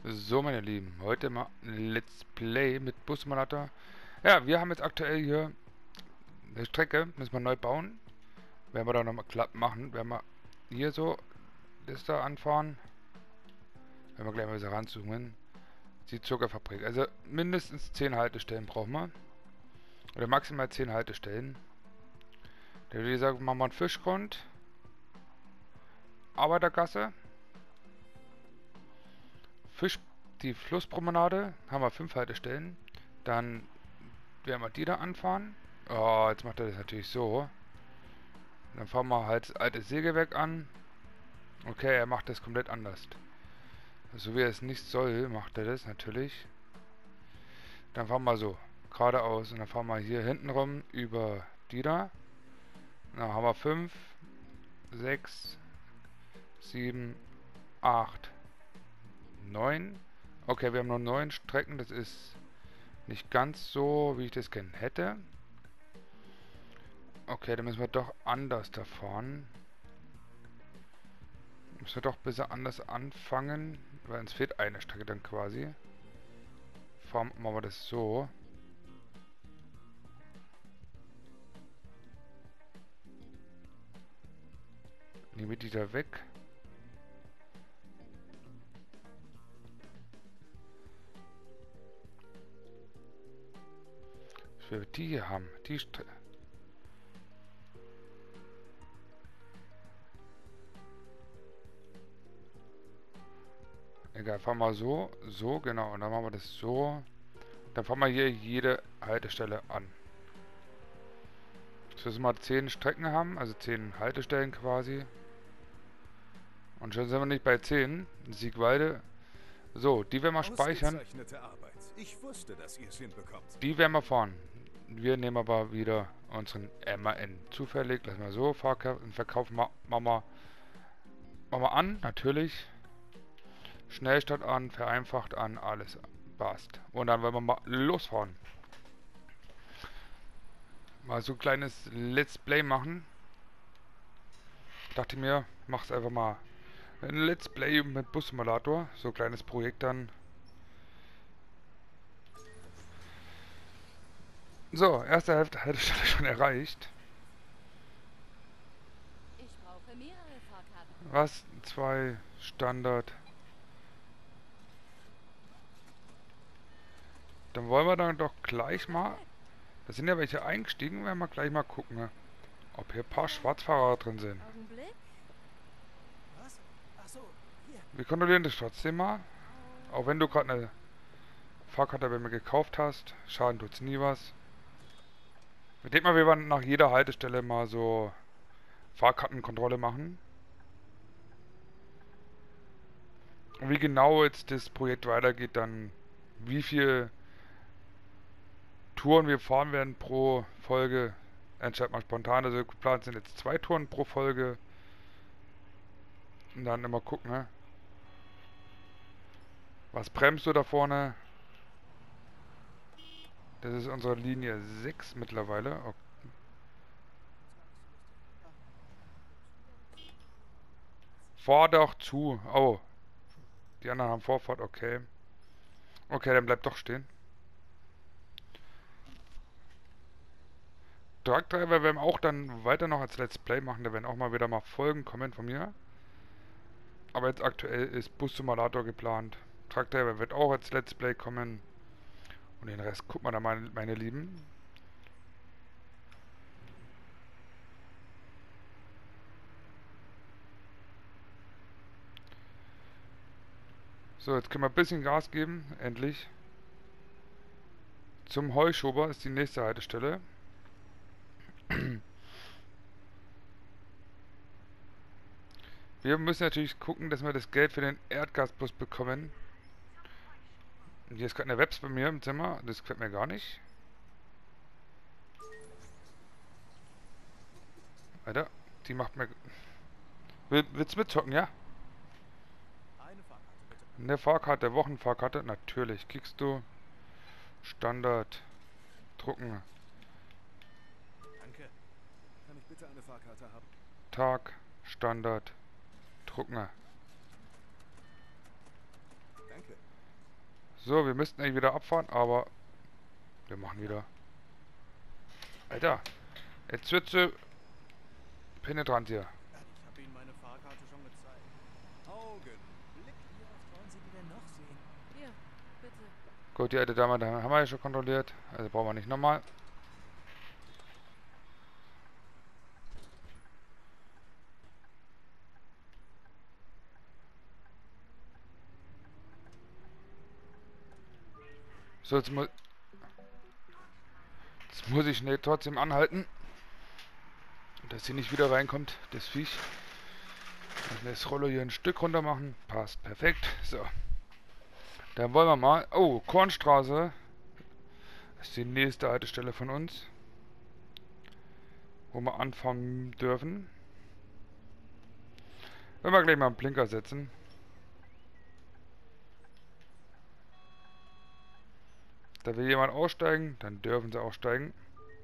So, meine Lieben, heute mal ein Let's Play mit Bussimulator. Ja, wir haben jetzt aktuell hier eine Strecke, müssen wir neu bauen. Werden wir da nochmal glatt machen. Werden wir hier so das da anfahren. Werden wir gleich mal so ranzoomen. Die Zuckerfabrik. Also mindestens 10 Haltestellen brauchen wir. Oder maximal 10 Haltestellen. Da würde ich sagen, machen wir einen Fischgrund. Arbeitergasse. Fisch, die Flusspromenade. Haben wir 5 Haltestellen. Dann werden wir die da anfahren. Oh, jetzt macht er das natürlich so. Dann fahren wir halt das alte Sägewerk an. Okay, er macht das komplett anders. So wie er es nicht soll, macht er das natürlich. Dann fahren wir so geradeaus und dann fahren wir hier hinten rum über die da. Dann haben wir 5, 6, 7, 8, 9. Okay, wir haben noch 9 Strecken. Das ist nicht ganz so, wie ich das gerne hätte. Okay, dann müssen wir doch anders da fahren. Müssen wir doch ein bisschen anders anfangen, weil uns fehlt eine Strecke dann quasi. Machen wir das so. Nehmen wir die da weg. Ich will die hier haben. Die Egal, fahren wir so. So, genau. Und dann machen wir das so. Dann fahren wir hier jede Haltestelle an. Dass wir mal 10 Strecken haben, also 10 Haltestellen quasi. Und schon sind wir nicht bei 10. Siegwalde. So, die werden wir speichern. Ausgezeichnete Arbeit. Ich wusste, dass ihr es hinbekommt. Die werden wir fahren. Wir nehmen aber wieder unseren MAN. Zufällig, lassen wir so. Verkauf machen wir an, natürlich. Schnellstart an, vereinfacht an, alles passt. Und dann wollen wir mal losfahren. Mal so ein kleines Let's Play machen. Dachte mir, mach's einfach mal. Ein Let's Play mit Bussimulator. So ein kleines Projekt dann. So, erste Hälfte Haltestelle schon erreicht. Ich brauche mehrere Fahrkarten. Was? 2 Standard. Dann wollen wir dann doch gleich mal. Da sind ja welche eingestiegen, werden wir gleich mal gucken, ne? Ob hier ein paar Schwarzfahrer drin sind. Augenblick. Was? Ach so, hier. Wir kontrollieren das trotzdem mal. Auch wenn du gerade eine Fahrkarte bei mir gekauft hast. Schaden tut's nie was. Ich denke mal, wir werden nach jeder Haltestelle mal so Fahrkartenkontrolle machen. Und wie genau jetzt das Projekt weitergeht, dann wie viel Touren wir fahren werden pro Folge, entscheidet man spontan. Also geplant sind jetzt 2 Touren pro Folge. Und dann immer gucken, ne? Was bremst du da vorne? Das ist unsere Linie 6 mittlerweile. Okay. Fahr doch zu. Oh. Die anderen haben Vorfahrt, okay. Okay, dann bleib doch stehen. Truckdriver werden wir auch dann weiter noch als Let's Play machen. Da werden auch mal wieder mal Folgen kommen von mir. Aber jetzt aktuell ist Bus Simulator geplant. Truckdriver wird auch als Let's Play kommen. Und den Rest guckt man da mal, meine Lieben. So, jetzt können wir ein bisschen Gas geben. Endlich. Zum Heuschober ist die nächste Haltestelle. Wir müssen natürlich gucken, dass wir das Geld für den Erdgasbus bekommen. Und hier ist gerade eine Webs bei mir im Zimmer. Das gefällt mir gar nicht. Alter, die macht mir... Willst du mitzocken, ja? Eine Fahrkarte, bitte. Eine Fahrkarte, Wochenfahrkarte. Natürlich. Kriegst du. Standard. Drucken. Danke. Kann ich bitte eine Fahrkarte haben? Tag. Standard. Drucken. Danke. So, wir müssten eigentlich wieder abfahren, aber wir machen wieder. Alter, jetzt wird sie penetrant hier. Ich habe Ihnen meine Fahrkarte schon gezeigt. Augenblick. Wie oft wollen Sie die denn noch sehen? Hier, bitte. Gut, die alte Dame, da haben wir ja schon kontrolliert. Also brauchen wir nicht nochmal. So, jetzt muss ich schnell trotzdem anhalten. Dass sie nicht wieder reinkommt, das Viech. Und das Rollo hier ein Stück runter machen. Passt, perfekt. So. Dann wollen wir mal... Oh, Kornstraße. Das ist die nächste Haltestelle von uns. Wo wir anfangen dürfen. Wenn wir gleich mal einen Blinker setzen. Da will jemand aussteigen, dann dürfen sie aussteigen.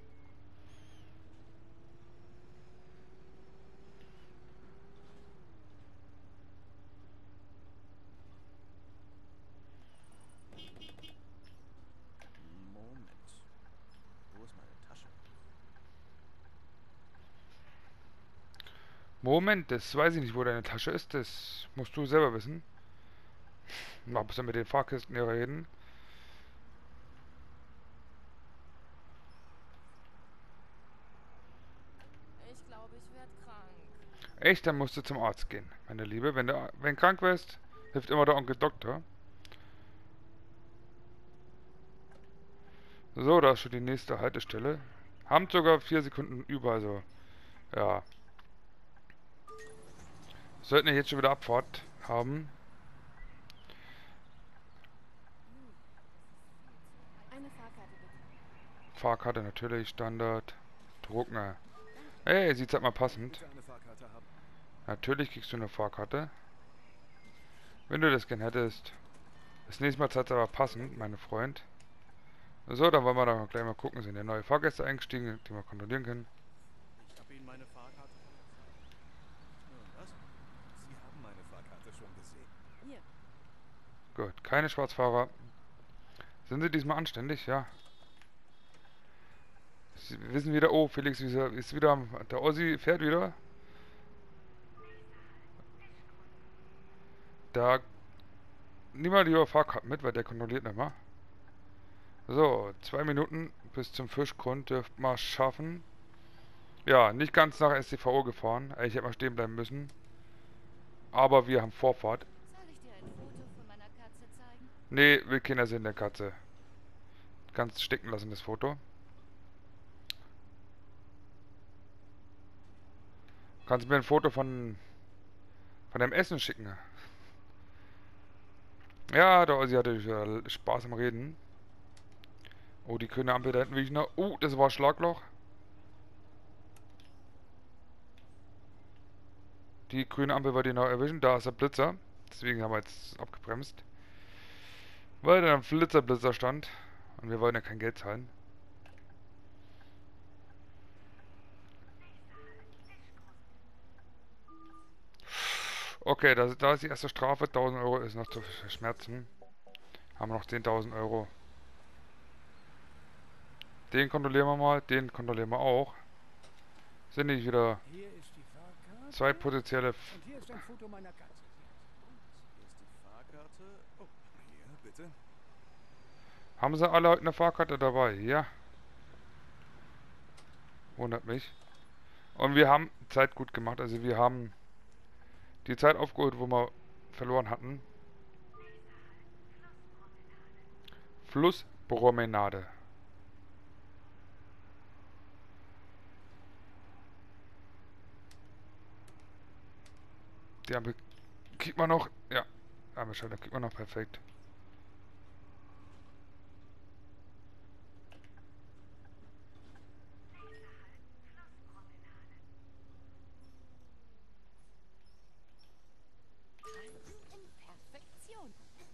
Moment. Wo ist meine Tasche? Moment, das weiß ich nicht, wo deine Tasche ist. Das musst du selber wissen. Mal ein bisschen mit den Fahrkisten hier reden. Ich glaube, ich werde krank. Echt, dann musst du zum Arzt gehen, meine Liebe. Wenn du krank wirst, hilft immer der Onkel Doktor. So, da ist schon die nächste Haltestelle. Haben sogar 4 Sekunden über, also ja. Sollten wir jetzt schon wieder Abfahrt haben. Eine Fahrkarte bitte. Fahrkarte natürlich, Standard. Druckner. Ey, sieht's halt mal passend. Bitte eine Fahrkarte haben. Natürlich kriegst du eine Fahrkarte. Wenn du das gern hättest. Das nächste Mal zeigt's aber passend, mein Freund. So, dann wollen wir da gleich mal gucken. Sind ja neue Fahrgäste eingestiegen, die wir kontrollieren können. Ich habe Ihnen meine Fahrkarte schon gezeigt. Was? Sie haben meine Fahrkarte schon gesehen. Hier. Gut, keine Schwarzfahrer. Sind sie diesmal anständig? Ja. Sie wissen wieder, oh, Felix ist wieder der Ossi fährt wieder. Da niemand lieber Fahrkarten mit, weil der kontrolliert nicht mal. So, 2 Minuten bis zum Fischgrund dürft mal schaffen. Ja, nicht ganz nach StVO gefahren. Ich hätte mal stehen bleiben müssen. Aber wir haben Vorfahrt. Soll ich dir ein Foto von meiner Katze zeigen? Nee, will keiner sehen, der Katze. Ganz stecken lassen, das Foto. Kannst du mir ein Foto von deinem Essen schicken? Ja, der Ossi hatte Spaß am Reden. Oh, die grüne Ampel da hinten will ich noch. Oh, das war Schlagloch. Die grüne Ampel wollte ich noch erwischen. Da ist der Blitzer. Deswegen haben wir jetzt abgebremst. Weil da ein Blitzer stand. Und wir wollen ja kein Geld zahlen. Okay, da ist die erste Strafe. 1000 Euro ist noch zu verschmerzen. Haben wir noch 10.000 Euro. Den kontrollieren wir mal. Den kontrollieren wir auch. Sind nicht wieder Hier ist die Fahrkarte. 2 potenzielle... Und hier ist ein Foto meiner Katze. Hier ist die Fahrkarte. Oh, hier, bitte. Haben sie alle heute eine Fahrkarte dabei? Ja. Wundert mich. Und wir haben Zeit gut gemacht. Also wir haben die Zeit aufgeholt, wo wir verloren hatten. Flusspromenade. Die Ampel kriegt man noch. Ja, Ampelschalter kriegt man noch perfekt. In Perfektion.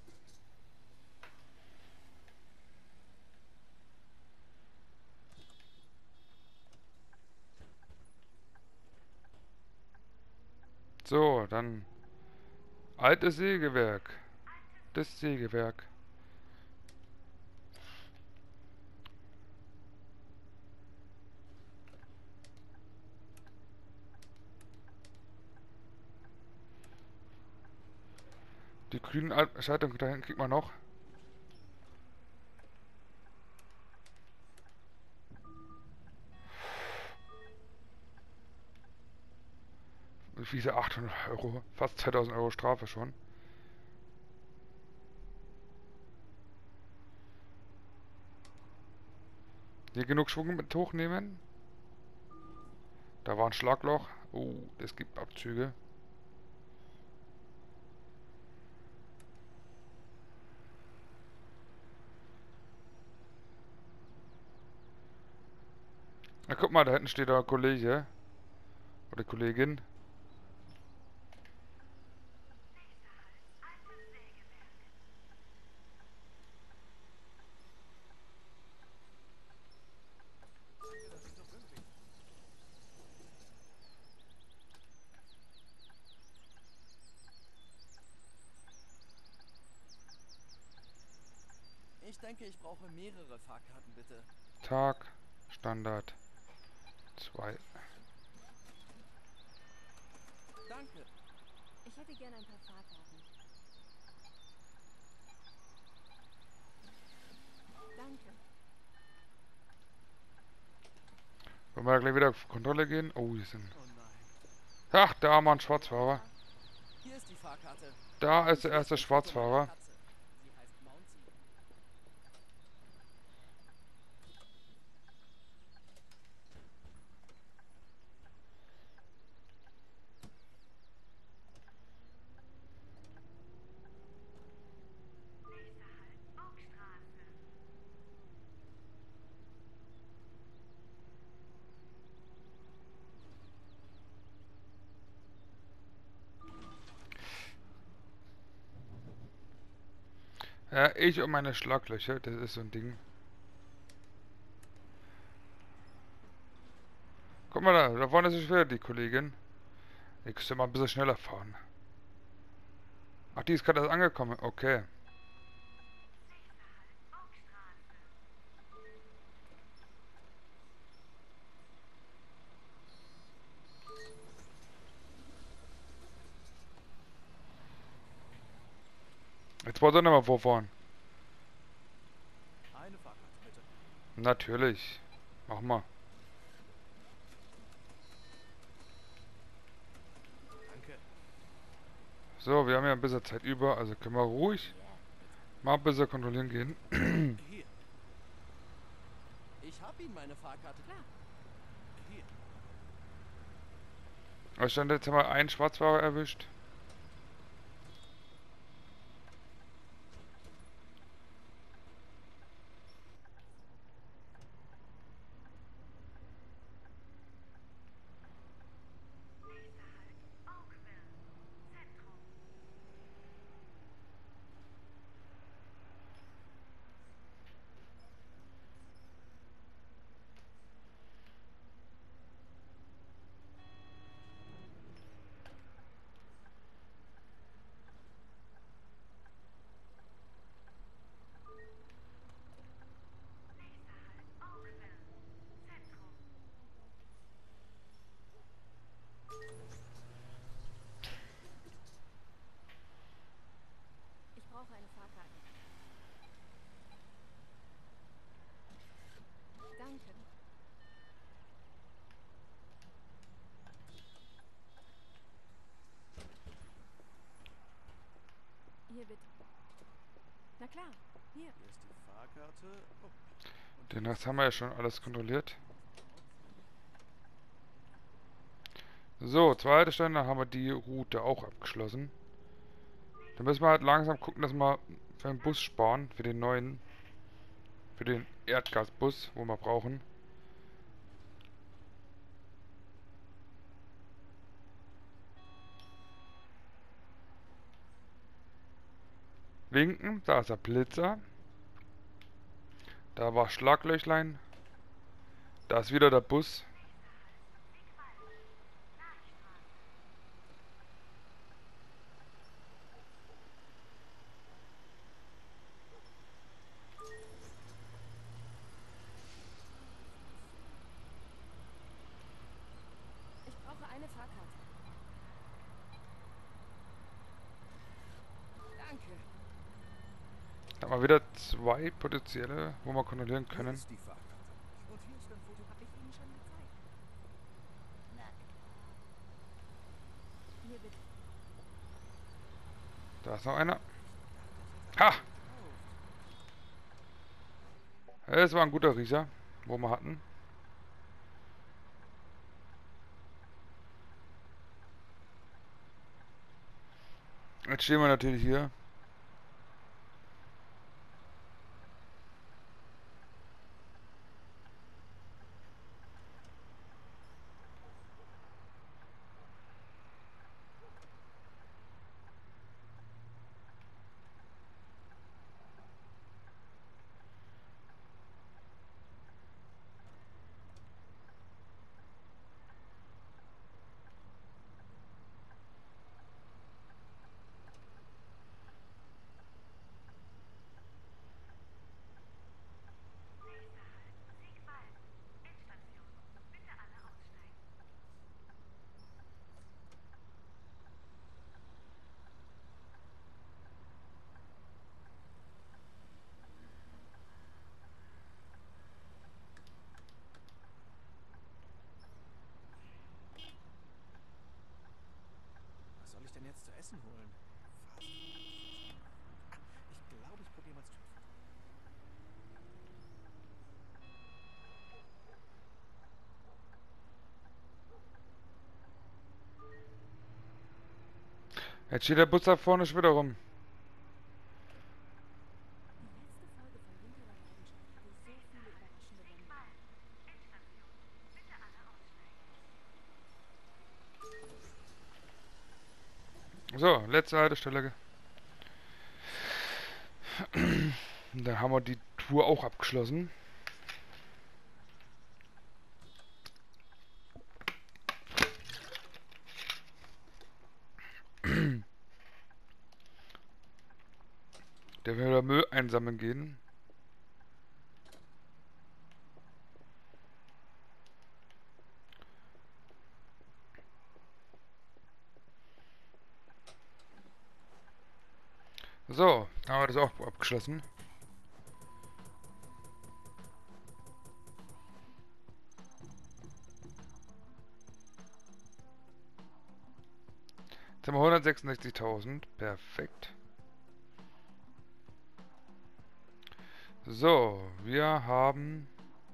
So, dann altes Sägewerk. Das Sägewerk. Die grünen Schaltungen da hinten kriegt man noch. Wie viel 800 Euro? Fast 2000 Euro Strafe schon. Hier genug Schwung mit hochnehmen. Da war ein Schlagloch. Oh, es gibt Abzüge. Na guck mal, da hinten steht der Kollege. Oder Kollegin. Ich denke, ich brauche mehrere Fahrkarten, bitte. Tag. Standard. 2. Danke. Ich hätte gern ein paar Fahrkarten. Danke. Wollen wir da gleich wieder auf Kontrolle gehen? Oh, hier sind... Oh nein. Ach, da haben wir einen Schwarzfahrer. Hier ist die Fahrkarte. Da ist der Hier erste ein Foto meiner Schwarzfahrer. Katze. Sie heißt Mounty. Ja, ich und meine Schlaglöcher, das ist so ein Ding. Guck mal da vorne ist es wieder die Kollegin. Ich müsste mal ein bisschen schneller fahren. Ach, die ist gerade erst angekommen. Okay. Jetzt wollt ihr nicht mal vorfahren. Eine Fahrkarte, bitte. Natürlich. Mach mal. Danke. So, wir haben ja ein bisschen Zeit über, also können wir ruhig mal ein bisschen kontrollieren gehen. Hier. Ich habe Ihnen meine Fahrkarte. Klar. Hier. Aber stand jetzt haben wir einen Schwarzfahrer erwischt. Ich brauche eine Fahrkarte. Danke. Hier bitte. Na klar, hier. Hier ist die Fahrkarte. Oh. Den Rest haben wir ja schon alles kontrolliert. So, zweite Stelle, dann haben wir die Route auch abgeschlossen. Dann müssen wir halt langsam gucken, dass wir für den Bus sparen, für den neuen, für den Erdgasbus, wo wir brauchen. Winken, da ist der Blitzer. Da war Schlaglöchlein. Da ist wieder der Bus. Ich brauche eine Fahrkarte. Da haben wir wieder zwei potenzielle, wo wir kontrollieren Hier können. ist die Fahrkarte. Und hier ist ein Foto. Hab ich Ihnen schon gezeigt. Na klar. Hier bitte. Da ist noch einer. Ich dachte, Ha! ich hätte gekauft. Es war ein guter Riecher, wo wir hatten. Jetzt stehen wir natürlich hier. Was soll ich denn jetzt zu essen holen? Fastfood. Ich glaube, ich probiere mal Streetfood. Jetzt steht der Bus da vorne schon wieder rum. Die letzte Folge von Winter der Leidenschaft hatte so viele überraschende Wendungen. So, letzte Haltestelle. Dann haben wir die Tour auch abgeschlossen. Der will wieder Müll einsammeln gehen. So, haben wir das auch abgeschlossen. Jetzt haben wir 166.000. Perfekt. So, wir haben...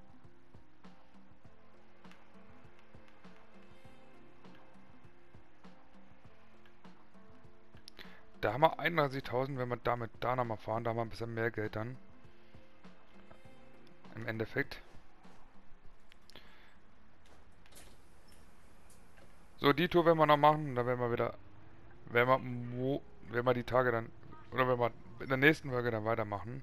Da haben wir 31.000, wenn wir damit da nochmal fahren, da haben wir ein bisschen mehr Geld dann. Im Endeffekt. So, die Tour werden wir noch machen, dann werden wir wieder... Wenn wir die Tage dann... Oder wenn wir in der nächsten Folge dann weitermachen.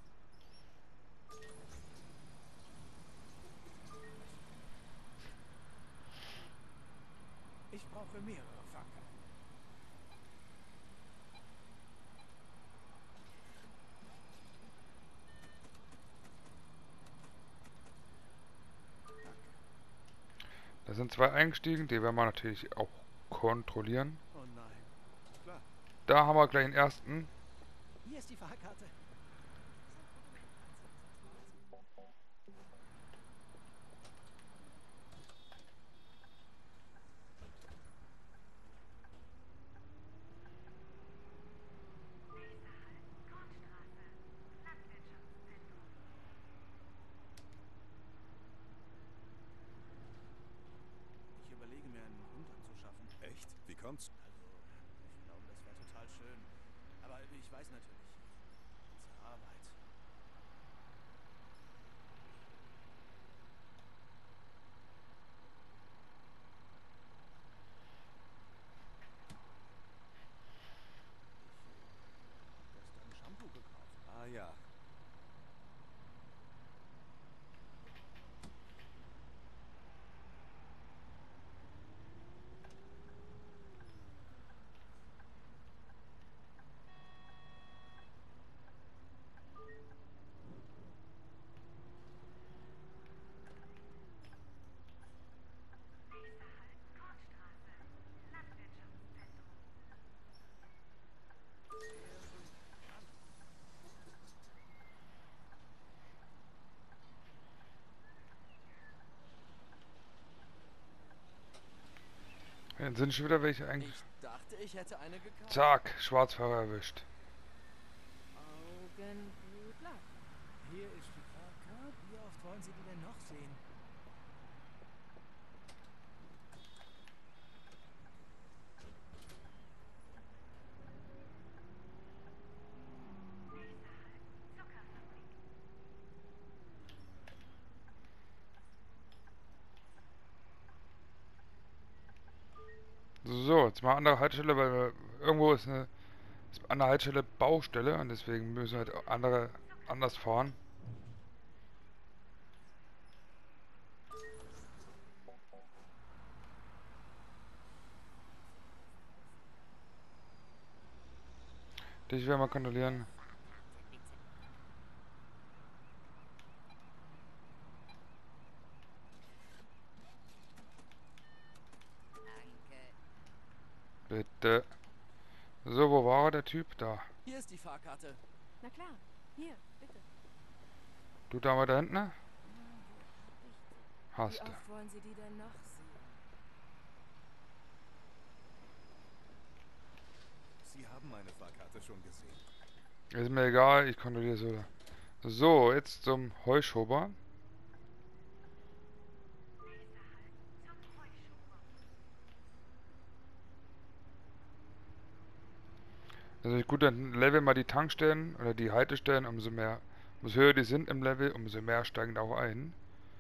Ich brauche mehrere Fahrkarten. Da sind zwei eingestiegen, die werden wir natürlich auch kontrollieren. Oh nein. Klar. Da haben wir gleich den ersten. Hier ist die Fahrkarte. Ich überlege mir einen Hund anzuschaffen. Echt? Wie kommt's? Also, ich glaube, das wäre total schön. Aber ich weiß natürlich. Ganze Arbeit. Gestern Shampoo gekauft. Ah ja. Dann sind schon wieder welche eigentlich. Ich dachte, ich hätte eine gekauft. Zack, Schwarzfahrer erwischt. Augenblick. Hier ist die Fahrkarte. Wie oft wollen Sie die denn noch sehen? So, jetzt mal andere Haltestelle, weil irgendwo ist an der Haltestelle Baustelle und deswegen müssen wir halt anders fahren. Ich werde mal kontrollieren. Danke. Bitte. So, wo war der Typ? Da. Hier ist die Fahrkarte. Na klar, hier, bitte. Du da mal da hinten? Ne? Wie Hast du. oft wollen Sie die denn noch sehen? Sie haben meine Fahrkarte schon gesehen. Ist mir egal, ich kontrolliere so. So, jetzt zum Heuschober. Also gut, dann leveln mal die Tankstellen oder die Haltestellen, umso höher die sind im Level, umso mehr steigen da auch ein.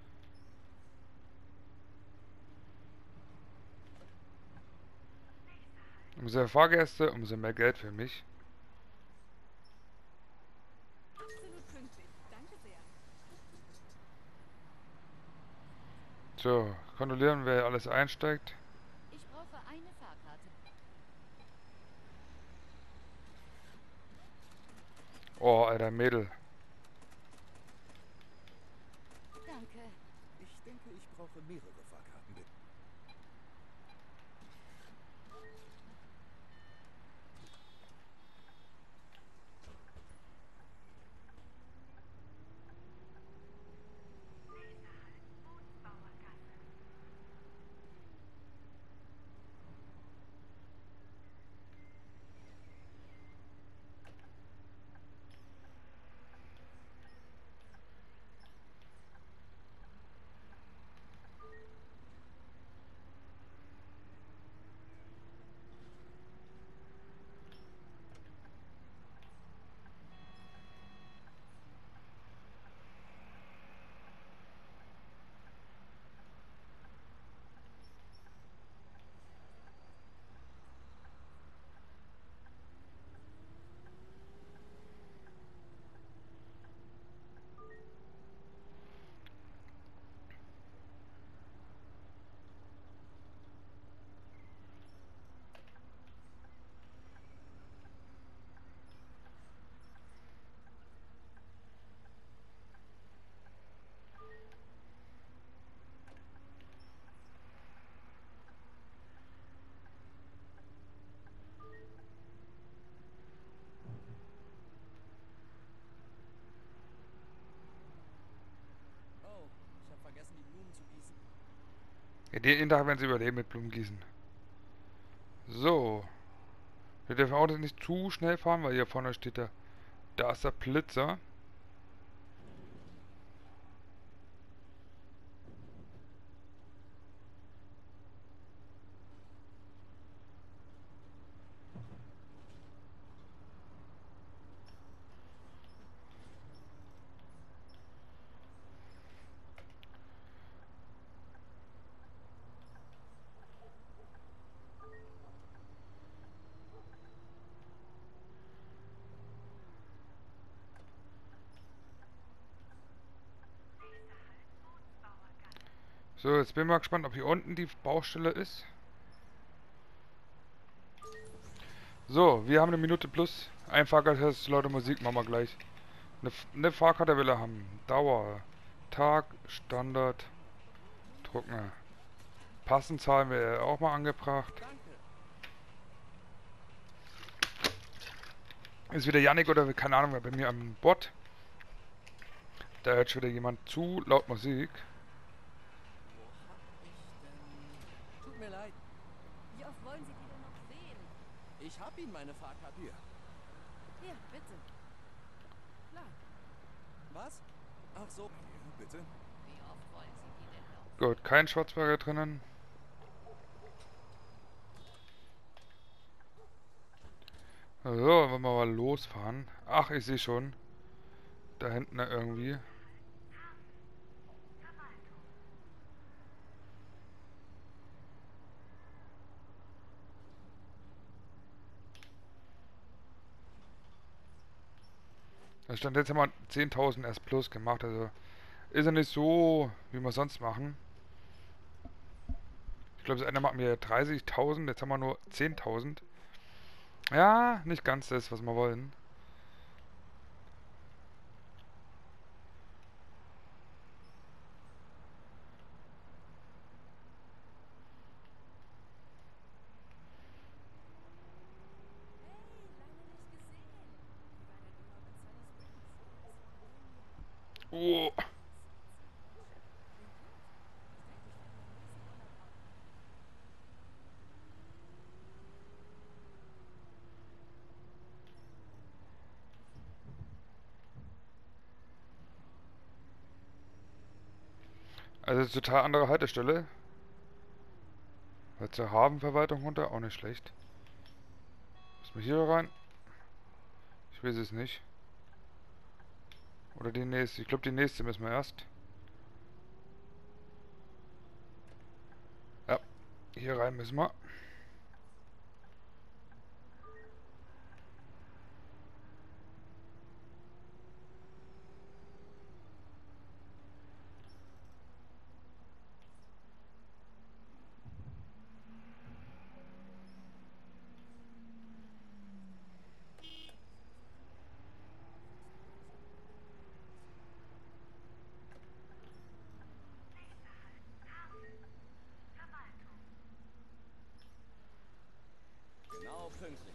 Umso mehr Fahrgäste, umso mehr Geld für mich. Absolut pünktlich. Danke sehr. So, kontrollieren, wer alles einsteigt. Ich brauche eine Fahrkarte. Oh, Alter, Mädel. Danke. Ich denke, ich brauche mehrere Fahrkarten. Bitte. Oh, ich habe vergessen, die Blumen zu gießen. Ja, den Tag werden sie überleben mit Blumengießen. So. Wir dürfen auch nicht zu schnell fahren, weil hier vorne steht da ist der Blitzer. So, jetzt bin ich mal gespannt, ob hier unten die Baustelle ist. So, wir haben eine Minute plus. Ein Fahrkarte, laute Musik, machen wir gleich. Eine Fahrkarte will er haben. Dauer, Tag, Standard, Drucken. Passend zahlen wir auch mal angebracht. Danke. Ist wieder Yannick oder keine Ahnung, wer bei mir am Bot. Da hört schon wieder jemand zu laut Musik. Wo hab ich denn... Tut mir leid. Ich hab Ihnen meine Fahrkarte. Hier. Hier, bitte. Klar. Was? Ach so. Hier, bitte. Wie oft wollen Sie die denn noch? Gut, kein Schwarzberger drinnen. So, wollen wir mal losfahren. Ach, ich sehe schon. Da hinten irgendwie. Da stand jetzt, haben wir 10.000 erst plus gemacht, also ist ja nicht so, wie wir sonst machen. Ich glaube, das eine macht mir 30.000, jetzt haben wir nur 10.000. Ja, nicht ganz das, was wir wollen. Oh. Also das ist total andere Haltestelle. Weil zur Hafenverwaltung runter, auch nicht schlecht. Müssen wir hier rein? Ich weiß es nicht. Oder die nächste. Ich glaube, die nächste müssen wir erst. Ja, hier rein müssen wir. Genau pünktlich.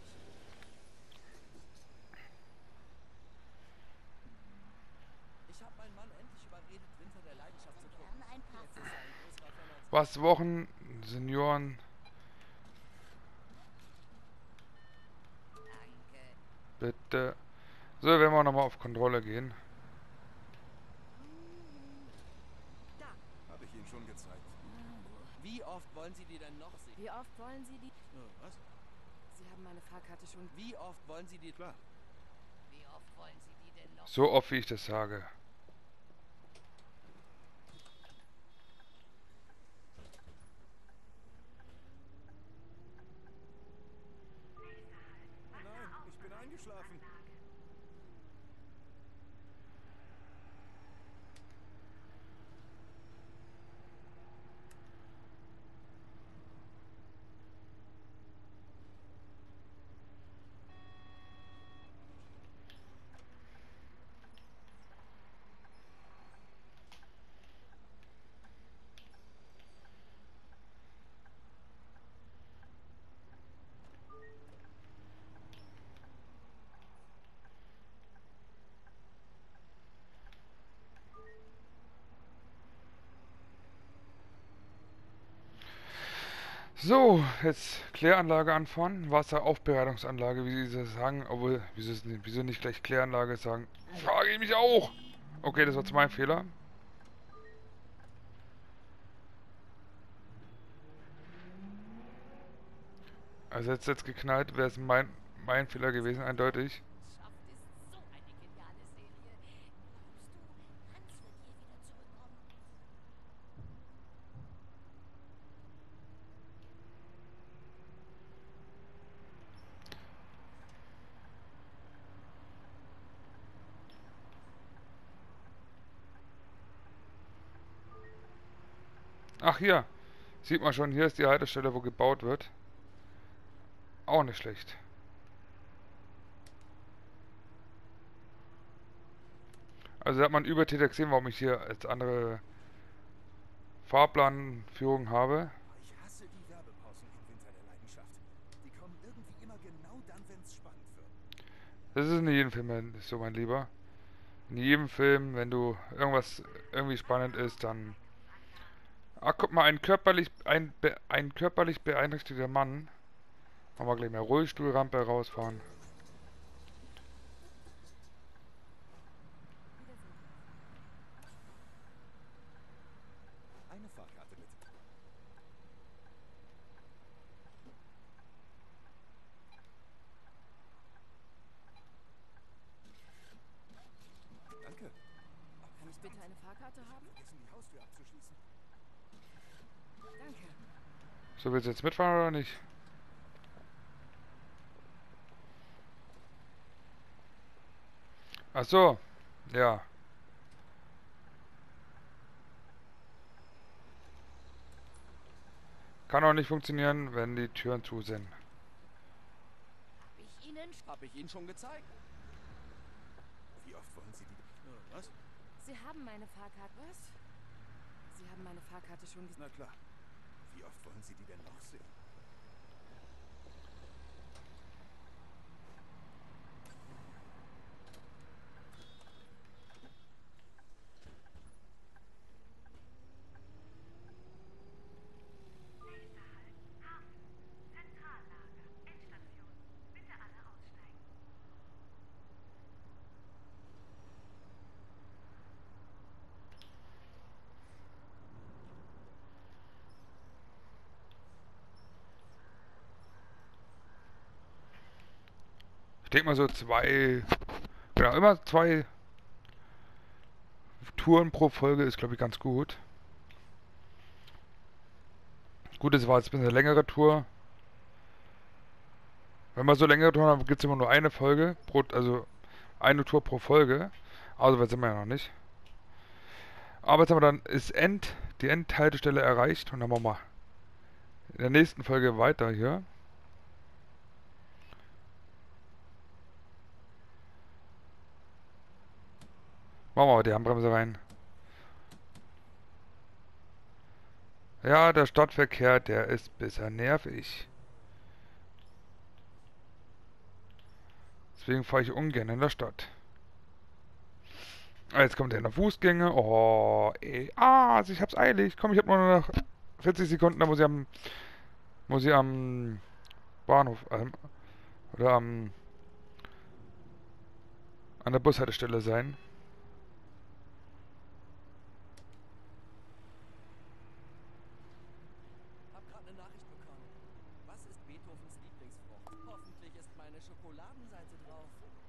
Ich habe meinen Mann endlich überredet, Winter der Leidenschaft zu gucken. Gern ein paar Jetzt ist er ein größerer Fan als Was Wochen, Senioren, Danke. bitte. So, werden wir nochmal auf Kontrolle gehen. Da. Habe ich Ihnen schon gezeigt. Wie oft wollen Sie die denn noch sehen? Wie oft wollen Sie die... Was? Sie haben meine Fahrkarte schon... Wie oft wollen Sie die... Klar. Wie oft wollen Sie die denn noch? So oft, wie ich das sage. Oh nein, ich bin eingeschlafen. So, jetzt Kläranlage anfahren. Wasseraufbereitungsanlage, wie sie das sagen. Obwohl, wieso nicht gleich Kläranlage sagen? Frage ich mich auch. Okay, das war jetzt mein Fehler. Also jetzt geknallt, wäre es mein Fehler gewesen, eindeutig. Schafft ist so eine geniale Serie. Glaubst du, Hans wird hier wieder zurückkommen? Ach hier, sieht man schon, hier ist die Haltestelle, wo gebaut wird. Auch nicht schlecht. Also da hat man Übertäter gesehen, warum ich hier als andere Fahrplanführung habe. Ich hasse die Werbepausen in Winter der Leidenschaft. Die kommen irgendwie immer genau dann, wenn es spannend wird. Das ist in jedem Film so, mein Lieber. In jedem Film, wenn du irgendwas irgendwie spannend ist, dann... Ach, guck mal, ein körperlich beeinträchtigter Mann Machen wir gleich mal Rollstuhlrampe rausfahren. Eine Fahrkarte bitte. Danke. Kann ich bitte eine Fahrkarte haben? Vergessen, die Haustür abzuschließen. Danke. So, willst du jetzt mitfahren oder nicht? Ach so. Ja. Kann auch nicht funktionieren, wenn die Türen zu sind. Hab ich Ihnen schon gezeigt. Wie oft wollen Sie die... Was? Sie haben meine Fahrkarte. Was? Sie haben meine Fahrkarte schon gesehen. Na klar. Wie oft wollen Sie die denn noch sehen? Ich denke mal so genau, immer 2 Touren pro Folge ist, glaube ich, ganz gut. Gut, es war jetzt ein bisschen eine längere Tour. Wenn wir so längere Touren haben, gibt es immer nur eine Folge, also eine Tour pro Folge. Also weit sind wir ja noch nicht. Aber jetzt haben wir dann die Endhaltestelle erreicht und dann machen wir in der nächsten Folge weiter hier. Machen wir mal die Handbremse rein. Ja, der Stadtverkehr, der ist bisher nervig. Deswegen fahre ich ungern in der Stadt. Ah, jetzt kommt der in der Fußgänge. Oh, ey. Ah, also ich hab's eilig. Komm, ich hab nur noch 40 Sekunden, da muss ich am Bahnhof, oder an der Bushaltestelle sein. Hab gerade eine Nachricht bekommen. Was ist Beethovens Lieblingsfrucht? Hoffentlich ist meine Schokoladenseite drauf.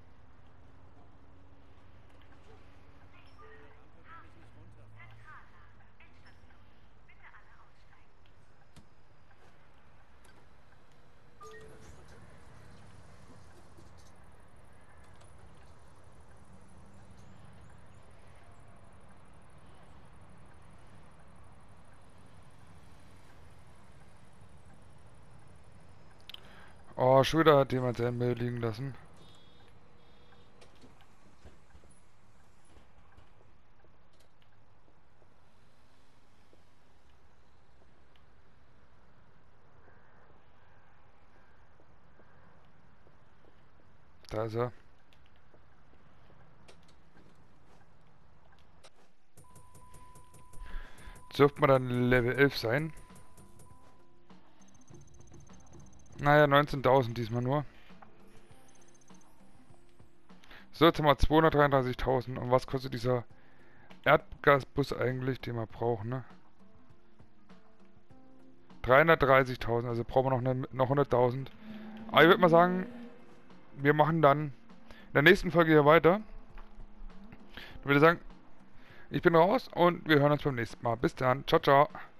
Oh, schon wieder hat jemand sein Müll liegen lassen. Da ist er. Dürfte man dann Level 11 sein. Naja, 19.000 diesmal nur. So, jetzt haben wir 233.000. Und was kostet dieser Erdgasbus eigentlich, den wir brauchen, ne? 330.000, also brauchen wir noch 100.000. Aber ich würde mal sagen, wir machen dann in der nächsten Folge hier weiter. Dann würde ich sagen, ich bin raus und wir hören uns beim nächsten Mal. Bis dann. Ciao, ciao.